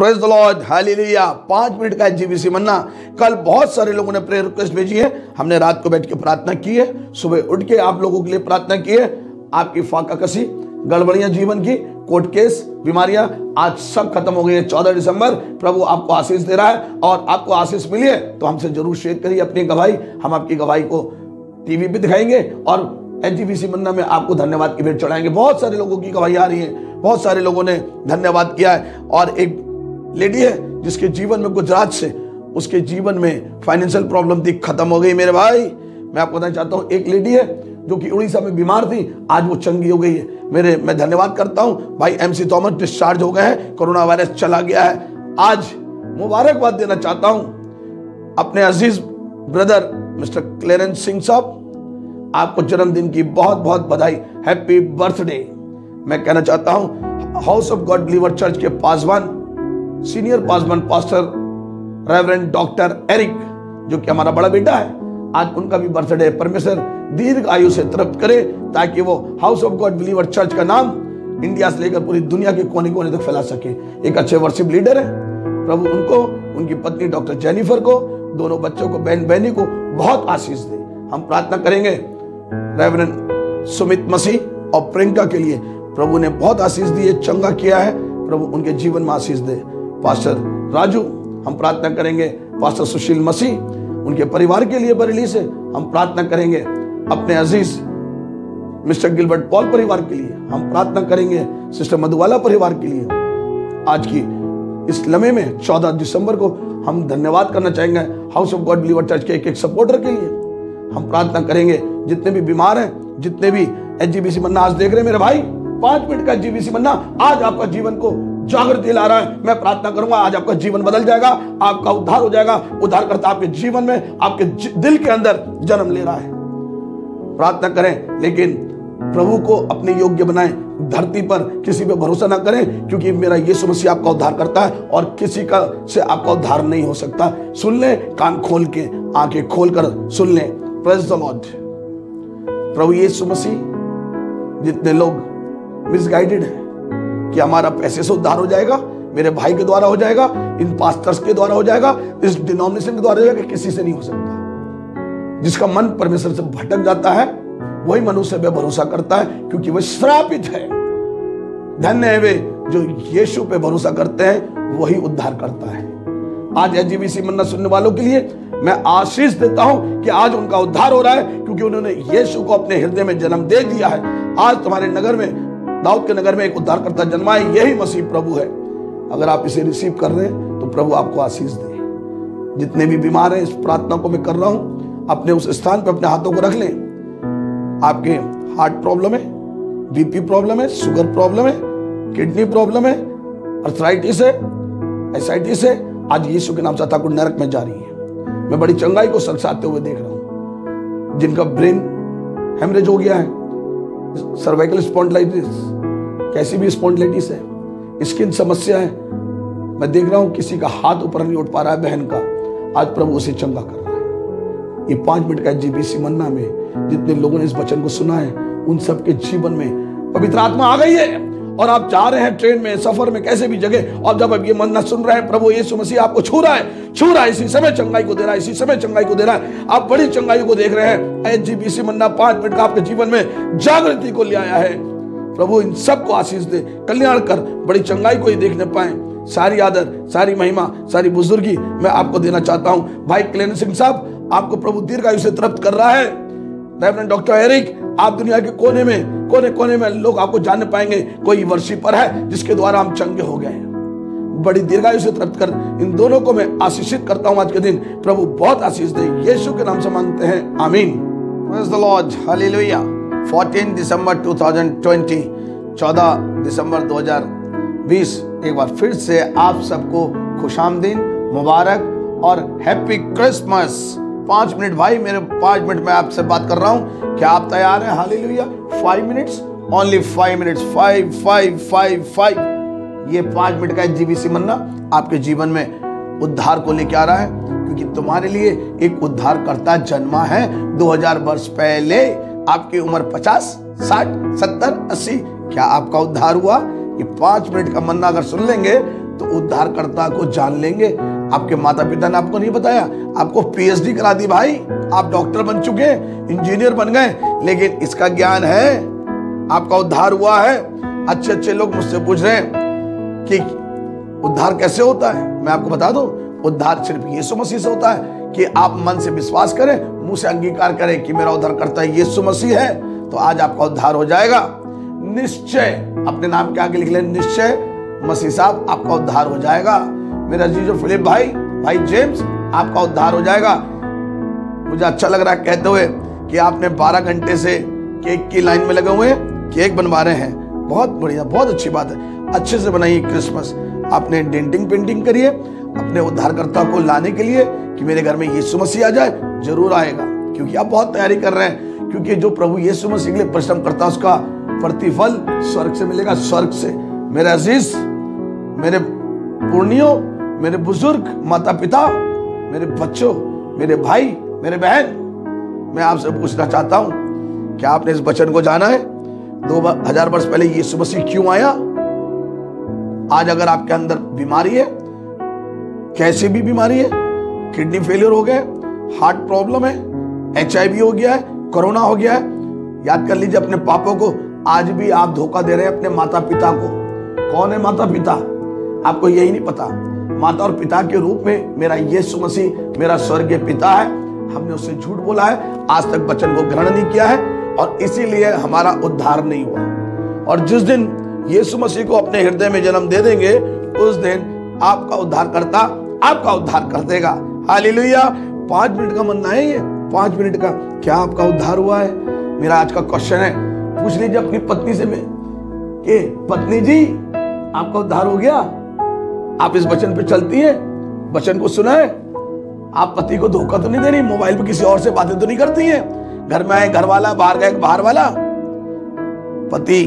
Praise the lord, hallelujah. 5 minute का GBC manna. कल बहुत सारे लोगों ने प्रेयर रिक्वेस्ट भेजी है, हमने रात को बैठ के प्रार्थना की है, सुबह उठ के आप लोगों के लिए प्रार्थना की है। आपकी फाका कसी, गड़बड़ियां जीवन की, कोर्ट केस, बीमारियां आज सब खत्म हो गई है। 14 दिसंबर प्रभु आपको आशीष दे रहा है, और आपको आशीष मिली है तो हमसे जरूर शेयर करिए अपनी गवाही। हम आपकी गवाही को टीवी पे दिखाएंगे और एचजीबीसी मन्ना में आपको धन्यवाद की भेंट चढ़ाएंगे। बहुत सारे लोगों की गवाही आ रही है, बहुत सारे लोगों ने धन्यवाद किया है। और एक लेडी है जिसके जीवन में गुजरात से, उसके जीवन में फाइनेंशियल प्रॉब्लम थी, खत्म हो गई। मेरे भाई मैं आपको बताना चाहता हूं, एक लेडी है जो कि उड़ीसा में बीमार थी, आज वो चंगी हो गई है। मैं धन्यवाद करता हूं भाई MC थॉमस, डिस्चार्ज हो गए हैं, कोरोना वायरस चला गया है। आज मुबारकबाद देना चाहता हूं अपने अजीज ब्रदर मिस्टर क्लेरेंस सिंह साहब, आपको जन्मदिन की बहुत बहुत बधाई, हैप्पी बर्थडे। मैं कहना चाहता हूं house of God believer church के pastor, senior pastor pastor reverend doctor Eric, जो कि हमारा बड़ा बेटा है, आज उनका भी बर्थडे है। परमेश्वर दीर्घ आयु से तृप्त करे ताकि वो house of God believer church का नाम इंडिया से लेकर पूरी दुनिया के कोने कोने तक फैला सके। एक अच्छे वर्शिप लीडर है, प्रभु उनको, उनकी पत्नी डॉक्टर जेनिफर को, दोनों बच्चों को, बहन बहनी को बहुत आशीष दे। हम प्रार्थना करेंगे रेवरेंड सुमित मसीह और प्रियंका के लिए, प्रभु ने बहुत आशीष दी है, चंगा किया है, प्रभु उनके जीवन में आशीष दे। पास्टर राजू, हम प्रार्थना करेंगे पास्टर सुशील मसीह, उनके परिवार के लिए बरेली से हम प्रार्थना करेंगे। अपने अजीज मिस्टर गिलबर्ट पॉल परिवार के लिए हम प्रार्थना करेंगे, सिस्टर मधुवाला परिवार के लिए। आज की इस लम्हे में 14 दिसंबर को हम धन्यवाद करना चाहेंगे house of God believer church के एक सपोर्टर के लिए। हम प्रार्थना करेंगे जितने भी बीमार हैं, जितने भी एचजीबीसी मन्ना आज देख रहे हैं, मेरे भाई 5 मिनट का एचजीबीसी मन्ना आज आपका जीवन को जागृति ला रहा है। मैं प्रार्थना करूंगा आज आपका जीवन बदल जाएगा, आपका उद्धार हो जाएगा। उद्धारकर्ता आपके जीवन में, आपके दिल के अंदर जन्म ले रहा है। प्रार्थना करें, लेकिन प्रभु को अपने योग्य बनाएं। धरती पर किसी पे भरोसा ना करें, क्योंकि मेरा यीशु मसीह आपका उद्धार करता है और किसी का से आपका उद्धार नहीं हो सकता। सुन ले, कान खोल के, आंखें खोलकर सुन ले। Praise the lord. प्रभु यीशु मसीह, जितने लोग मिसगाइडेड हैं कि हमारा पैसे से उद्धार हो जाएगा, मेरे भाई के द्वारा हो जाएगा, इन पास्टर्स के द्वारा हो जाएगा, इस डिनोमिनेशन के द्वारा हो जाएगा, किसी से नहीं हो सकता। जिसका मन परमेश्वर से भटक जाता है वही मनुष्य पे भरोसा करता है, क्योंकि वह श्रापित है। धन्य है वे जो यीशु पे भरोसा करते हैं, वही उद्धार करता है। आज एचजीबीसी मन्ना सुनने वालों के लिए मैं आशीष देता हूं कि आज उनका उद्धार हो रहा है, क्योंकि उन्होंने यीशु को अपने हृदय में जन्म दे दिया है। आज तुम्हारे नगर में, दाऊद के नगर में एक उद्धारकर्ता जन्मा है, यही मसीह प्रभु है। अगर आप इसे रिसीव कर रहे हैं तो प्रभु आपको आशीष दे। जितने भी बीमार हैं, इस प्रार्थना को मैं कर रहा हूं, अपने उस स्थान पर अपने हाथों को रख लें। आपके हार्ट प्रॉब्लम है, बीपी प्रॉब्लम है, शुगर प्रॉब्लम है, किडनी प्रॉब्लम है, अर्थराइटिस है, एसाइटिस है, आज यीशु के नाम से ठाकुर नरक में जा रही है। मैं बड़ी चंगाई को सरसाते हुए देख रहा हूं। जिनका ब्रेन हेमरेज हो गया है, सर्वाइकल स्पॉन्डिलाइटिस, कैसी भी स्पॉन्डिलाइटिस है, स्किन समस्या है, मैं देख रहा हूं किसी का हाथ ऊपर नहीं उठ पा रहा है, बहन का, आज प्रभु उसे चंगा कर रहा है। ये 5 मिनट का एचजीबीसी मन्ना में जितने लोगों ने इस वचन को सुना है, उन सबके जीवन में पवित्र आत्मा आ गई है। और आप जा रहे हैं ट्रेन में, सफर में, कैसे भी जगह, और जब आप ये मन्ना सुन रहे हैं, प्रभु यीशु मसीह आपको छू रहा है, इसी समय चंगाई को दे रहा है, इसी समय चंगाई को दे रहा है। आप बड़ी चंगाई को देख रहे हैं। एचजीबीसी मन्ना 5 मिनट का आपके जीवन में जागृति को ले आया है। प्रभु इन सबको आशीष दे, कल्याण कर, बड़ी चंगाई को ही देखने पाए। सारी आदर, सारी महिमा, सारी बुजुर्गी मैं आपको देना चाहता हूं। भाई क्लेरेंस सिंह साहब, आपको प्रभु दीर्घायु से तृप्त कर रहा है। रेवरेंड डॉक्टर एरिक, आप दुनिया के कोने में लोग आपको जानने पाएंगे, कोई वर्शिपर है जिसके द्वारा हम चंगे हो गए। बड़ी दीर्घायु से तृप्त कर इन दोनों को मैं आशीषित करता हूं। आज के दिन प्रभु बहुत आशीष दे, यीशु के नाम से मांगते हैं, आमीन। Praise the lord, hallelujah. 14 दिसंबर 2020, 14 दिसंबर 2020, एक बार फिर से आप सबको खुशामदीन, मुबारक और हैप्पी क्रिसमस। 5 मिनट भाई, मेरे 5 मिनट में आपसे बात कर रहा हूं, क्या आप तैयार हैं? हालेलुया। 5 minutes, only 5 minutes, 5। ये 5 मिनट का एचजीबीसी मन्ना आपके जीवन में उद्धार को लेके आ रहा है, क्योंकि तुम्हारे लिए एक उद्धारकर्ता जन्मा है। 2000 वर्ष पहले आपकी उम्र 50, 60, 70, 80, क्या आपका उद्धार हुआ? ये 5 मिनट का मन्ना अगर सुन लेंगे तो उद्धारकर्ता को जान लेंगे। आपके माता पिता ने आपको नहीं बताया, आपको पीएचडी करा दी भाई, आप डॉक्टर बन चुके हैं, इंजीनियर बन गए, लेकिन इसका ज्ञान है, आपका उद्धार हुआ है। अच्छे अच्छे लोग मुझसे पूछ रहे हैं कि उद्धार कैसे होता है। मैं आपको बता दूं, उद्धार सिर्फ यीशु मसीह से होता है कि आप मन से विश्वास करें, मुंह से अंगीकार करें कि मेरा उद्धारकर्ता यीशु मसीह है, तो आज आपका उद्धार हो जाएगा। निश्चय, अपने नाम के आगे लिख लें निश्चय, मसीह साहब आपका उद्धार हो जाएगा। मेरा अजीजों फिलिप भाई, भाई जेम्स, आपका उद्धार हो जाएगा। मुझे अच्छा लग रहा है कहते हुए कि आपने 12 घंटे से केक की लाइन में लगे हुए हैं, केक बनवा रहे हैं, बहुत बढ़िया, बहुत अच्छी बात है। अच्छे से बनाइए क्रिसमस। आपने डेंटिंग पेंटिंग करिए अपने उद्धारकर्ता को लाने के लिए कि मेरे घर में यीशु मसीह आ जाए। जरूर आएगा, क्योंकि आप बहुत तैयारी कर रहे हैं, क्योंकि जो प्रभु यीशु मसीह के लिए परिश्रम करता है उसका प्रतिफल स्वर्ग से मिलेगा, स्वर्ग से। मेरे अजीज, मेरे पुर्णियों, मेरे बुजुर्ग, माता पिता, मेरे बच्चों, मेरे भाई, मेरे बहन, मैं आपसे पूछना चाहता हूं, क्या आपने इस वचन को जाना है? 2000 वर्ष पहले यीशु मसीह क्यों आया? आज अगर आपके अंदर बीमारी है, कैसी भी बीमारी है, किडनी फेलियर हो गया, हार्ट प्रॉब्लम है, HIV हो गया है, कोरोना हो गया है, याद कर लीजिए अपने पापों को। आज भी आप धोखा दे रहे हैं अपने माता पिता को। कौन है माता पिता? आपको यही नहीं पता। माता और पिता के रूप में मेरा यीशु मसीह मेरा स्वर्गीय पिता है। हमने उससे झूठ बोला है, आज तक वचन को ग्रहण नहीं किया है, और इसीलिए हमारा उद्धार नहीं हुआ। और जिस दिन यीशु मसीह को अपने हृदय में जन्म दे देंगे, उस दिन आपका उद्धारकर्ता आपका उद्धार कर देगा। हालेलुया। 5 मिनट का मनना है ये, 5 मिनट का। क्या आपका उद्धार हुआ है? मेरा आज का क्वेश्चन है, पूछ लीजिए अपनी पत्नी से कि पत्नी जी आपका उद्धार हो गया? आप इस वचन पे चलती हैं? वचन को सुना है? आप पति को धोखा तो नहीं दे रही? मोबाइल पे किसी और से बातें तो नहीं करती हैं? घर में आए घर वाला, बाहर गए बाहर वाला। पति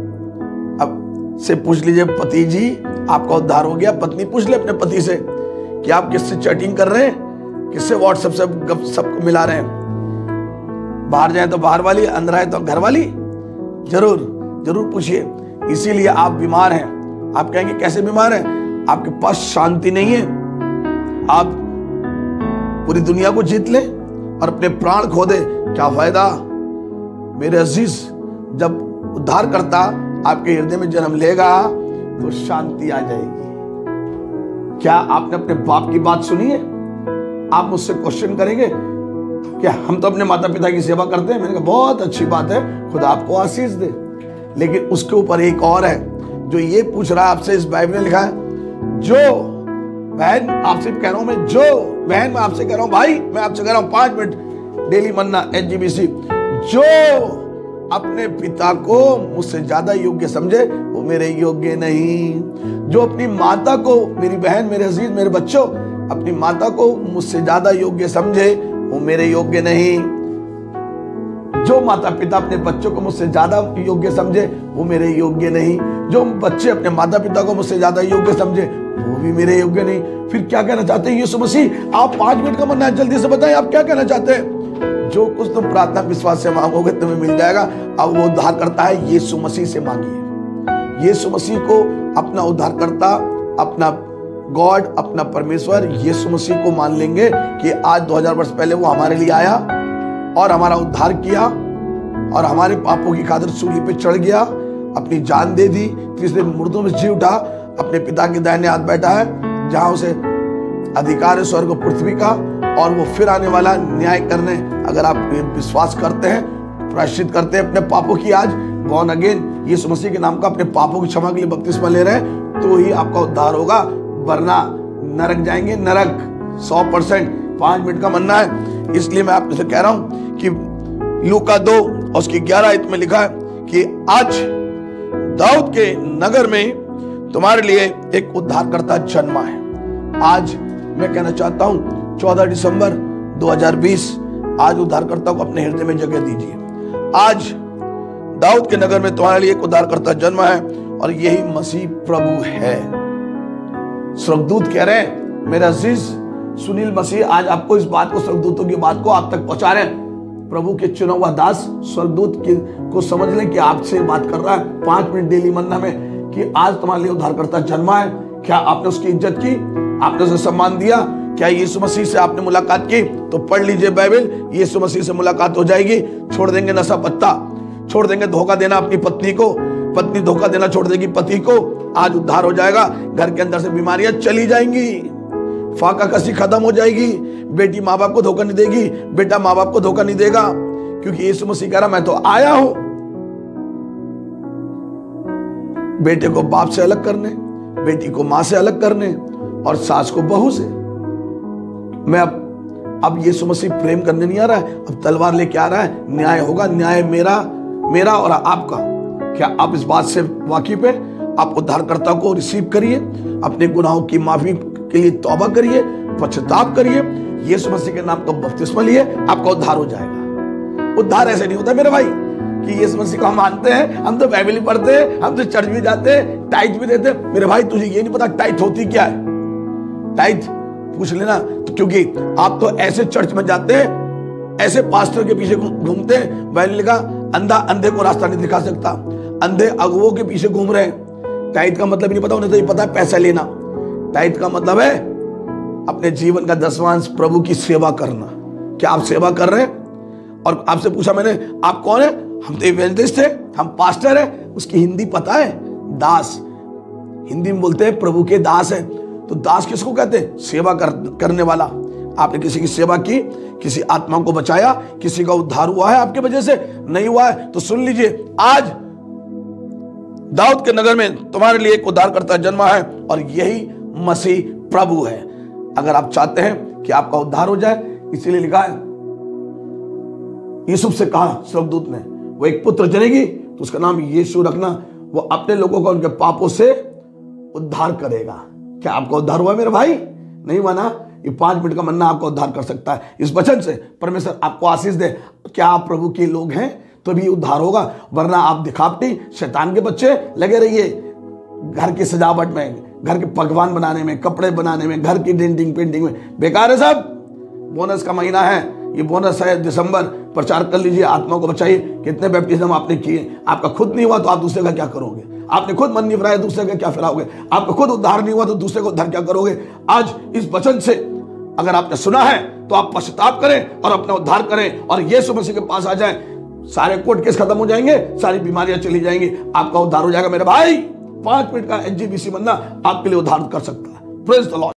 अब से पूछ लीजिए, पति जी आपका उद्धार हो गया? पत्नी पूछ ले अपने पति से कि आप किससे चैटिंग कर रहे हैं, किससे व्हाट्सएप से गपशप मिला रहे हैं। बाहर जाए तो बाहर वाली, अंदर आए तो घर वाली। जरूर जरूर पूछिए। इसीलिए आप बीमार हैं। आप कहेंगे कैसे बीमार हैं? आपके पास शांति नहीं है। आप पूरी दुनिया को जीत ले और अपने प्राण खो दे, क्या फायदा? मेरे अजीज, जब उद्धारकर्ता आपके हृदय में जन्म लेगा तो शांति आ जाएगी। क्या आपने अपने बाप की बात सुनी है? आप मुझसे क्वेश्चन करेंगे कि हम तो अपने माता पिता की सेवा करते हैं। मैंने कहा बहुत अच्छी बात है, खुदा आपको आशीष दे। लेकिन उसके ऊपर एक और है जो ये पूछ रहा है आपसे। इस बाइबल में लिखा है, जो बहन आपसे कह रहा हूं मैं, जो बहन मैं आपसे कह रहा हूं, भाई मैं आपसे कह रहा हूं, 5 मिनट डेली मन्ना HGBC, जो अपने पिता को मुझसे ज्यादा योग्य समझे वो मेरे योग्य नहीं। जो अपनी माता को, मेरी बहन, मेरे अजीज, मेरे बच्चों, अपनी माता को मुझसे ज्यादा योग्य समझे वो मेरे योग्य नहीं। जो माता पिता अपने बच्चों को मुझसे ज्यादा योग्य समझे वो मेरे योग्य नहीं। जो बच्चे अपने माता पिता को मुझसे ज्यादा योग्य समझे वो भी मेरे योग्य नहीं। फिर क्या कहना चाहते हैं यीशु मसीह? आप 5 मिनट का मन्ना है, जल्दी से बताएं आप क्या कहना चाहते हैं। जो कुछ तुम प्रार्थना विश्वास से मांगोगे तुम्हें मिल जाएगा। अब वो उद्धार करता है, यीशु मसीह से मांगिए। यीशु मसीह को अपना उद्धारकर्ता, अपना गॉड, अपना परमेश्वर यीशु मसीह को मान लेंगे कि आज 2000 वर्ष पहले वो हमारे लिए आया और हमारा उद्धार किया और हमारे पापों की खातिर सूली पे चढ़ गया, अपनी जान दे दी, तीसरे दिन मुर्दों में जी उठा, अपने पिता के दाहिने हाथ बैठा है जहां उसे अधिकार है स्वर्ग और पृथ्वी का, और वो फिर आने वाला न्याय करने। अगर आप विश्वास करते हैं, प्रायश्चित करते हैं अपने पापों की, आज बॉर्न अगेन यीशु मसीह के नाम का अपने पापों की क्षमा के लिए बपतिस्मा ले रहे हैं, तो ही आपका उद्धार होगा, वरना नरक जाएंगे, नरक 100%। 5 मिनट का मन्ना है। इसलिए मैं आपसे कह रहा हूं कि लूका 2 और उसकी 11 आयत में लिखा है कि आज दाऊद के नगर में तुम्हारे लिए एक उद्धारकर्ता जन्मा है। आज मैं कहना चाहता हूं 14 दिसंबर 2020, आज उद्धारकर्ता को अपने हृदय में जगह दीजिए। आज दाऊद के नगर में तुम्हारे लिए एक उद्धारकर्ता जन्मा है और यही मसीह प्रभु है। स्वर्गदूत कह रहे हैं, मेरा अजीज सुनील मसीह आज आपको इस बात को, स्वर्गदूतों की बात को आप तक पहुंचा रहे हैं। प्रभु के चुना हुआ दास स्वर्गदूत को समझ लें कि आपसे बात कर रहा है 5 मिनट डेली मन्ना में कि आज तुम्हारे लिए उद्धारकर्ता जन्मा है। क्या आपने उसकी इज्जत की? आपने उसे सम्मान दिया? क्या यीशु मसीह से आपने मुलाकात की? तो पढ़ लीजिए बाइबल, यीशु मसीह से मुलाकात हो जाएगी। छोड़ देंगे नशा पत्ता, छोड़ देंगे धोखा देना अपनी पत्नी को, पत्नी धोखा देना छोड़ देगी पति को। आज उद्धार हो जाएगा, घर के अंदर से बीमारियां चली जाएंगी, फाका कसी खत्म हो जाएगी। बेटी माँ बाप को धोखा नहीं देगी, बेटा माँ बाप को धोखा नहीं देगा, क्योंकि यीशु मसीह कह रहा मैं तो आया हूं बेटे को बाप से अलग करने, बेटी को मां से अलग करने, और सास को बहू से। मैं अब यीशु मसीह प्रेम करने नहीं आ रहा है, अब तलवार लेके आ रहा है। न्याय होगा, न्याय मेरा और आपका। क्या आप इस बात से वाकिफ है? आप उद्धारकर्ता को रिसीव करिए, अपने गुनाहों की माफी के लिए तौबा करिए, पश्चाताप करिए, यीशु मसीह के नाम का बपतिस्मा लिए, आपका उद्धार हो जाएगा। उद्धार ऐसे नहीं होता मेरे भाई कि यीशु मसीह को हम मानते हैं, हम तो बाइबल पढ़ते हैं, हम तो चर्च भी जाते हैं, टाइट भी देते हैं। मेरे भाई तुझे ये नहीं पता टाइट होती क्या है? टाइट पूछ लेना, तो क्योंकि आप तो ऐसे चर्च में जाते हैं, ऐसे पास्टर के पीछे घूमते हैं। बाइबल लिखा अंधा अंधे को रास्ता नहीं दिखा सकता, अंधे अगुओं के पीछे घूम रहे हैं। टाइट का मतलब नहीं पता, उन्हें तो ये पता है पैसा लेना। टाइट का मतलब है अपने जीवन का 10वांश प्रभु की सेवा करना। क्या आप सेवा कर रहे हैं? और आपसे पूछा मैंने, आप कौन है? हम तो इवेंजलिस्ट है, हम पास्टर है। उसकी हिंदी पता है? दास। हिंदी में बोलते हैं प्रभु के दास है। तो दास किसको कहते हैं? सेवा करने वाला। आपने किसी की सेवा की, किसी आत्मा को बचाया, किसी का उद्धार हुआ है आपके वजह से? नहीं हुआ है तो सुन लीजिए, आज दाऊद के नगर में तुम्हारे लिए एक उद्धारकर्ता जन्मा है, और यही मसीह प्रभु है। अगर आप चाहते हैं कि आपका उद्धार हो जाए, इसीलिए लिखा है, यूसुफ से कहा स्वर्गदूत ने, वो एक पुत्र जनेगी तो उसका नाम यीशु रखना, वो अपने लोगों को उनके पापों से उद्धार करेगा। क्या आपका उद्धार हुआ मेरे भाई? नहीं हुआ ना? ये 5 मिनट का मन्ना आपका उद्धार कर सकता है। इस वचन से परमेश्वर आपको आशीष दे। क्या आप प्रभु के लोग हैं तो भी उद्धार होगा, वरना आप दिखावटी शैतान के बच्चे लगे रहिए घर की सजावट में, घर के पकवान बनाने में, कपड़े बनाने में, घर की डेंटिंग पेंटिंग में। बेकार है सब। बोनस का महीना है, ये बोनस है दिसंबर, प्रचार कर लीजिए, आत्मा को बचाइए। कितने बैप्टिज्म आपने किए? आपका खुद नहीं हुआ तो आप दूसरे का क्या करोगे? आपने खुद मन नहीं फिराया, दूसरे का क्या फिराओगे? आपका खुद उद्धार नहीं हुआ तो दूसरे को उद्धार क्या करोगे? आज इस वचन से अगर आपने सुना है तो आप पश्चाताप करें और अपना उद्धार करें और यीशु मसीह के पास आ जाएं। सारे कोर्ट केस खत्म हो जाएंगे, सारी बीमारियां चली जाएंगी, आपका उद्धार हो जाएगा मेरे भाई। 5 मिनट का एसजीबीसी बनना आपके लिए उद्धार कर सकता है। Praise the Lord.